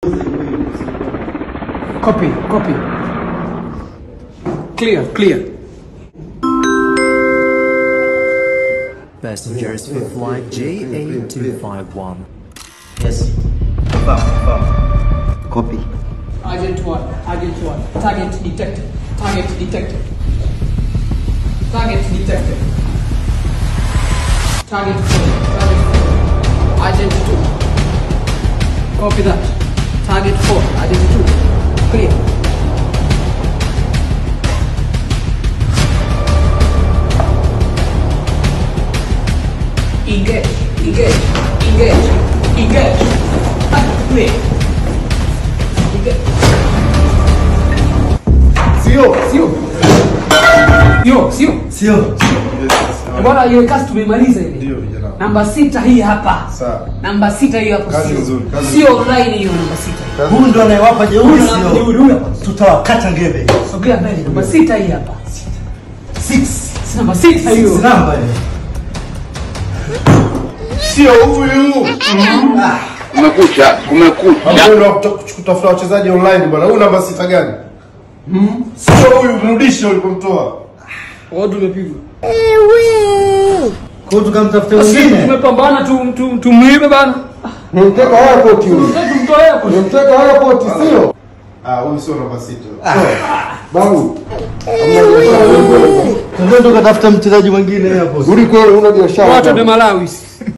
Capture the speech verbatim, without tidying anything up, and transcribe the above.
Copy, copy. Clear, clear. Passengers for flight J A two five one. Yes. Confirm, confirm. Copy. Agent one, agent one. Target detected. Target detected. Target detected. Target four. Target four. Agent two. Copy that. Target four. Agent two. Clear. Engage. Engage. Engage. Engage. Clear. Engage. Sio, sio. Sio, sio. Sio. Bwana hiyo kazi tumemaliza ile. Ndio vijana. Namba sita hii hapa. Sawa. Namba sita hii hapa. Kazi nzuri. Sio online hiyo namba sita. Huyu ndo anayewapa jeuri Sio. sio. Tutawakata ngebe. Sogea mbele. Namba sita hii hapa. six. Namba sita hiyo. Namba ile. Sio huyu. Umekucha, umekucha. Hapo kutafuta wachezaji online bwana. Huyu namba sita gani? Mhm. Sio huyu, mrudishe ulipomtoa. Wao tumepigwa. Kwa tukamtafuta wengine. Tumepambana tu tumlipe bana. Nimteka airport huyu. Tumtoe airport. Nimteka airport sio? Ah, huyu sio namba sita. Babu. Ndio tukatafuta mchezaji mwingine hapo. Rudi kweli una biashara. Watu wa Malawi.